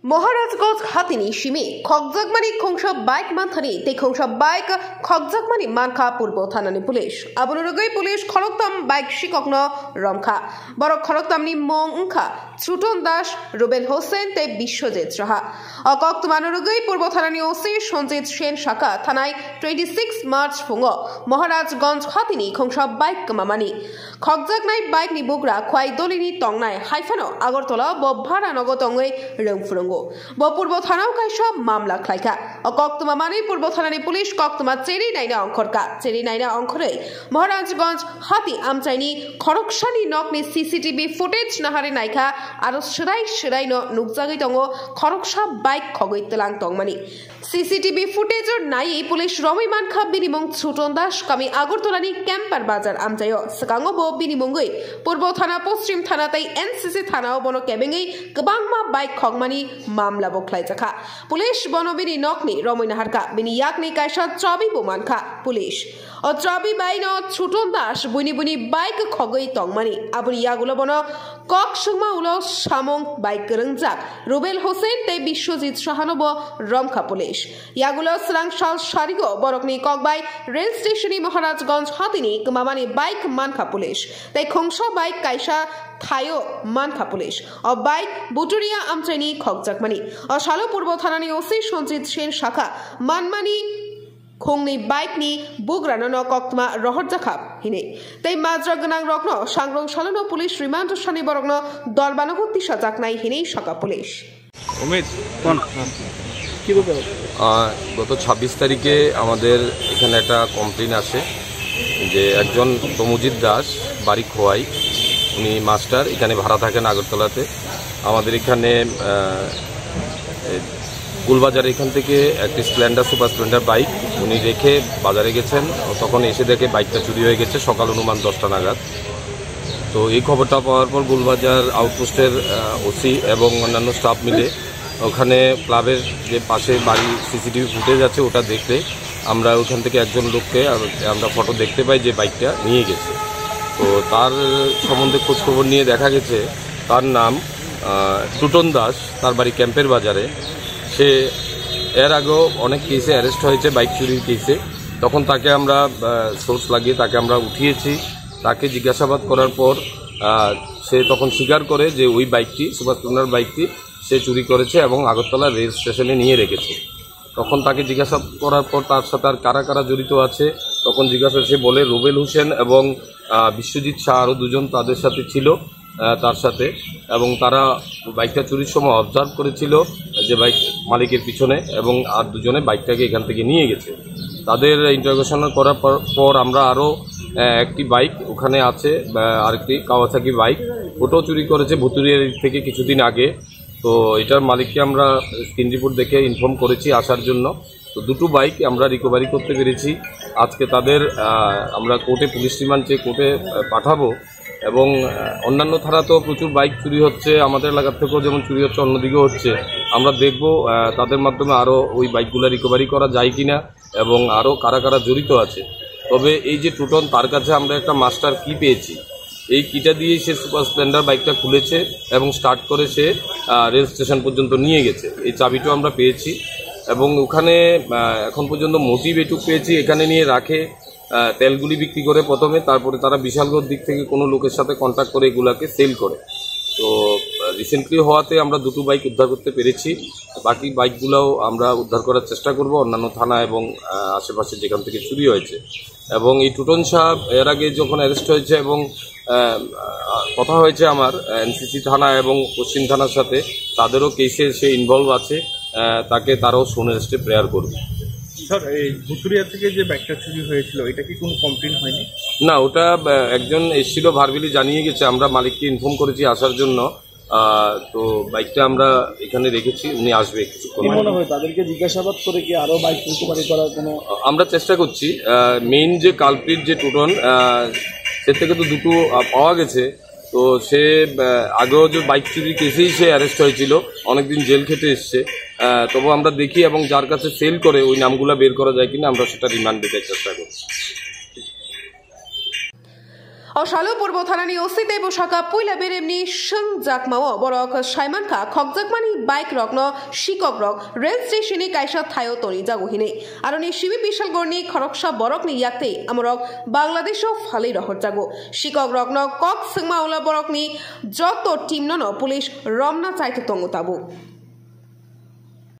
মহারাজগঞ্জ হাতিনি সিমে খকজাকমানি খংসা বাইক মানথানি তে খংসা বাইক খকজাকমানি মানখা পূর্ব থানানি পুলিশ আবুনুরগৈ পুলিশ খরকতাম বাইক শিককন রমখা বড় খরকতামনি মং উংখা ছুটন দাস রুবেল হোসেন তে বিশ্বজিৎ সাহা অকক্ত মানুরগৈ পূর্ব থানানি ওসি সঞ্জিত সেন শাখা থানায় 26 মার্চ ফুঙ্গ মহারাজগঞ্জ হাতিনি খংসা বাইক মামানি খকজাকনাই বাইক নি বুগরা খোয়াই দলিনি টংনাই হাইফানো আগরতলা বভারা নগতঙ্গৈ রংফুরঙ্গ পূর্ব থানাও কাইসা মামলা খাইকা কক্তমা মানে পূর্ব থানানি পুলিশ কক্তমা চেরি নাইনা অঙ্করে মহারাজগঞ্জ হাতি আমচাইনি খরকসানি নকনি সিসিটিভি ফুটেজ নাহারে নাইকা আর সেরাই নুকজাগৈ দङ খরকসা বাইক খগৈতলাং টংমানি সিসিটিভি ফুটেজর নাই পুলিশ রमै মানখা বিনিমং ছুটন দাস কামি আগরতলানি ক্যাম্পার বাজার আমচাইও সকাঙ্গ বিনিমঙ্গৈ পূর্ব থানা পশ্চিম থানাতাই এনসিসি থানাও বন কেবেঙ্গৈ গবাংমা বাইক খগমানি মামলা বখলাইজাখা পুলিশ বনবিনি নকনি রमै নাহারকা বিনি ইয়াকনি কাইসা চবি বোমানখা পুলিশ ও চবি বাইন ছুটন দাস বুনি বাইক খগৈ টংমানি আবুনি ইয়াগুলো বন কক সুংমা উলো সামং বাইক রংজাক রুবেল হোসেন তে বিশ্বজিৎ সাহানব রমখা পুলিশ ইয়াগুলো স্রাংশাল সারিগো বরকনি ককবাই রেল স্টেশনি মহারাজগঞ্জ হাতিনি মামানি বাইক মানখা পুলিশ তাই খংসা বাইক কাইসা থায়ো মানখা পুলিশ ও বাইক বুটুরিয়া আমচাইনি খকজাকমানি ও শালো পূর্ব থানানি ওসি সঞ্জিত সেন শাখা মানমানি খংনি বাইকনি বুগ্রানো কক্তমা রহরজাখা হিনে তাই মাজরা গনাং রগ্ন সাংরং শালনো পুলিশ রিমান্ড শানি বরগ্ন দলবানগো তিসা জাকনাই হিনে শাখা পুলিশ অমিত কোন গত 26 তারিখে আমাদের এখানে একটা কমপ্লেন আসে যে একজন তমুজিৎ দাস বাড়ি খোয়াই উনি মাস্টার এখানে ভাড়া থাকেন আগরতলাতে আমাদের এখানে গুলবাজার এখান থেকে একটি স্প্লেন্ডার সুপার স্প্লেন্ডার বাইক উনি রেখে বাজারে গেছেন তখন এসে দেখে বাইকটা চুরি হয়ে গেছে সকাল অনুমান 10টা নাগাদ তো এই খবরটা পাওয়ার পর গুলবাজার আউটপোস্টের ওসি এবং অন্যান্য স্টাফ মিলে ওখানে ক্লাবের যে পাশে বাড়ি সিসিটিভি ফুটেজ আছে ওটা দেখতে আমরা ওখান থেকে একজন লোককে আমরা ফটো দেখতে পাই যে বাইকটা নিয়ে গেছে তো তার সম্বন্ধে খোঁজখবর নিয়ে দেখা গেছে তার নাম টুটন দাস তার বাড়ি ক্যাম্পের বাজারে সে এর আগেও অনেক কেসে অ্যারেস্ট হয়েছে বাইক চুরির কেসে তখন তাকে আমরা সোর্স লাগিয়ে তাকে আমরা উঠিয়েছি তাকে জিজ্ঞাসাবাদ করার পর সে তখন স্বীকার করে যে ওই বাইকটি সুপার স্প্লেন্ডার বাইকটি সে চুরি করেছে এবং আগরতলা রেল স্টেশনে নিয়ে রেখেছে তখন তাকে জিজ্ঞাসা করার পর তার সাথে আর কারা কারা জড়িত আছে তখন জিজ্ঞাসা সে বলে রুবেল হোসেন এবং বিশ্বজিৎ শাহ আরও দুজন তাদের সাথে ছিল তার সাথে এবং তারা বাইকটা চুরির সময় অবজার্ভ করেছিল যে বাইক মালিকের পিছনে এবং আর দুজনে বাইকটাকে এখান থেকে নিয়ে গেছে তাদের ইন্টারোগেশন করার পর আমরা আরও একটি বাইক ওখানে আছে আরেকটি কাওয়াসাকি বাইক ওটাও চুরি করেছে ভুতুরিয়ার থেকে কিছুদিন আগে তো এটার মালিককে আমরা স্ক্রিন রিপোর্ট দেখে ইনফর্ম করেছি আসার জন্য তো দুটো বাইক আমরা রিকভারি করতে পেরেছি আজকে তাদের আমরা কোর্টে পুলিশ রিমান্ড চেয়ে কোর্টে পাঠাবো এবং অন্যান্য থানাতেও প্রচুর বাইক চুরি হচ্ছে আমাদের এলাকার থেকেও যেমন চুরি হচ্ছে অন্যদিকেও হচ্ছে আমরা দেখব তাদের মাধ্যমে আরও ওই বাইকগুলো রিকভারি করা যায় কিনা এবং আরও কারা কারা জড়িত আছে তবে এই যে টুটন তার কাছে আমরা একটা মাস্টার কি পেয়েছি এই কিটা দিয়েই সে সুপার স্প্লেন্ডার বাইকটা খুলেছে এবং স্টার্ট করে সে রেল স্টেশন পর্যন্ত নিয়ে গেছে এই চাবিটাও আমরা পেয়েছি এবং ওখানে এখন পর্যন্ত মোটিভ এটুক পেয়েছি এখানে নিয়ে রাখে তেলগুলি বিক্রি করে প্রথমে তারপরে তারা বিশালগড় দিক থেকে কোনো লোকের সাথে কন্ট্যাক্ট করে এগুলাকে সেল করে তো রিসেন্টলি হওয়াতে আমরা দুটো বাইক উদ্ধার করতে পেরেছি বাকি বাইকগুলোও আমরা উদ্ধার করার চেষ্টা করব অন্যান্য থানা এবং আশেপাশে যেখান থেকে চুরি হয়েছে এবং এই টুটন সাহেব এর আগে যখন অ্যারেস্ট হয়েছে এবং কথা হয়েছে আমার এনসিসি থানা এবং পশ্চিম থানার সাথে তাদেরও কেসে সে ইনভলভ আছে তারাও সোন অ্যারেস্টে প্রেয়ার করবে স্যার এই ভুতুরিয়া থেকে যে বাইকটা চুরি হয়েছিল এটা কি কোনো কমপ্লেন হয়নি না ওটা একজন এসেছিল ভার্বেলি জানিয়ে গেছে আমরা মালিককে ইনফর্ম করেছি আসার জন্য তো বাইকটা আমরা এখানে রেখেছি উনি আসবে কিছুক্ষণ মনে হয় তাদেরকে জিজ্ঞাসাবাদ করে কি আরও বাইক রিকভারি করার কোনো আমরা চেষ্টা করছি মেইন যে কালপ্রিট যে টুটন সে থেকে তো দুটো পাওয়া গেছে তো সে আগেও যে বাইক চুরির কেসেই সে অ্যারেস্ট হয়েছিল অনেকদিন জেল খেটে এসছে তবু আমরা দেখি এবং যার কাছে সেল করে ওই নামগুলো বের করা যায় কিনা আমরা সেটা রিমান্ড দিতে চেষ্টা করছি অশালো পূর্ব থানানি ওসিতে বসাকা পুইলা বেরেমনি সং জাকমাও বরক সাইমানকা খকজাকমানি বাইক রগ্ন শিকক রক রেল স্টেশনে কাইসা থায়ো তরি জাগুহিনে আরনি শিবি বিশাল গর্নি খরকসা বরকনি ইয়াতে আমরক বাংলাদেশও ফালি রহর জাগো শিকক রগ্ন কক সংমাওলা বরকনি যত টিম নন পুলিশ রমনা চাইতে তঙ্গতাবু